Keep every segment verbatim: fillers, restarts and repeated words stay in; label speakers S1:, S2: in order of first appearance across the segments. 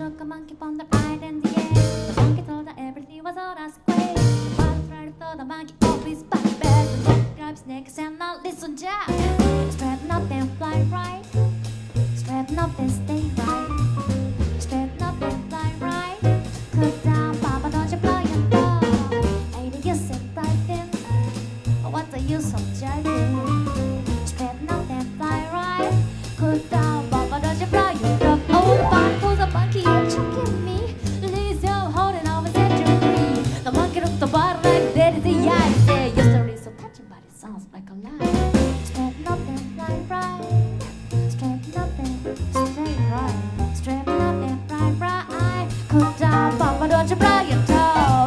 S1: took a monkey from the pride and the air. The monkey told her everything was all as great. The father tried to throw the monkey off his back bed. The monkey grabbed his neck and now listen, Jack. Straighten up and fly right. Straighten up and stay right. Straighten up and fly right. Cool down, Papa, don't you blow your dog. Ain't the use of diving. What's the use of jiving? Straighten up and fly right. Cool down, Papa, don't you blow your dog. Oh, the body pulls a monkey, you're choking me. The lady's yo holding on his injury. The monkey looked the bottom like that is the eye. Say, your story is so touching, but it sounds like a lie. Straighten up and fly right. Straighten up and stay right. Straighten up and fly right. Cool down, Papa, don't you blow your dog.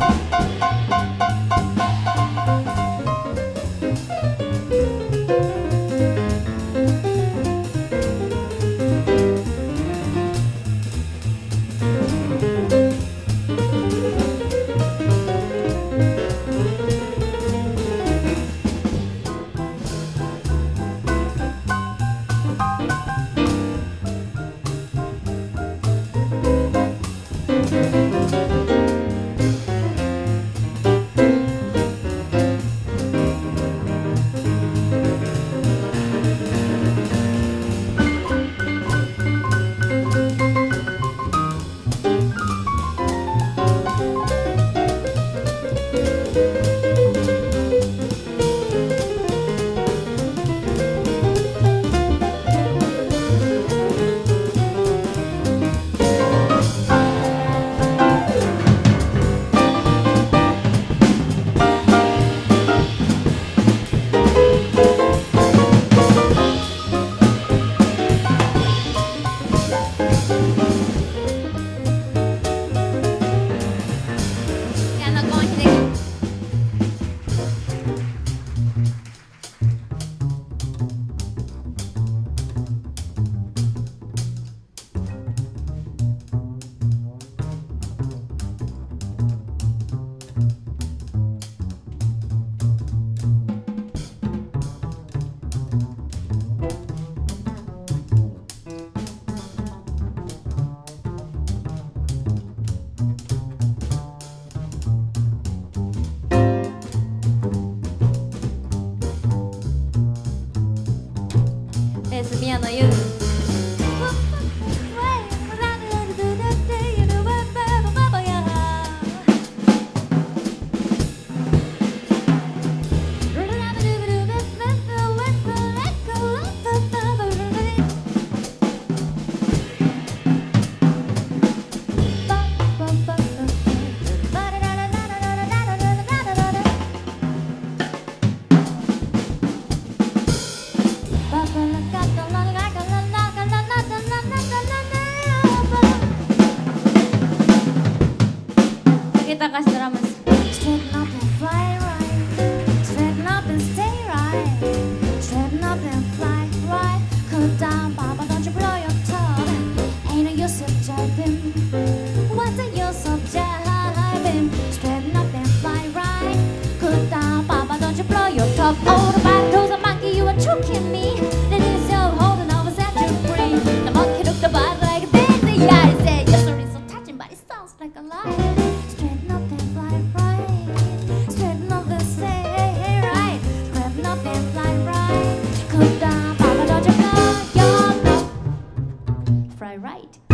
S1: Miyano you. Takashi drums. Straighten up and fly right. Straighten up and stay right. Straighten up and fly right. Cool down, Papa, don't you blow your top. Ain't no use of jiving. What's the use of jiving? Straighten up and fly right. Cool down, Papa, don't you blow your top. Oh, the bad toes a monkey, you are choking me. Then he's so holding over, set you free. The monkey looked the bad like a daisy. Yeah, I said your story's so touching, but it sounds like a lie. Right.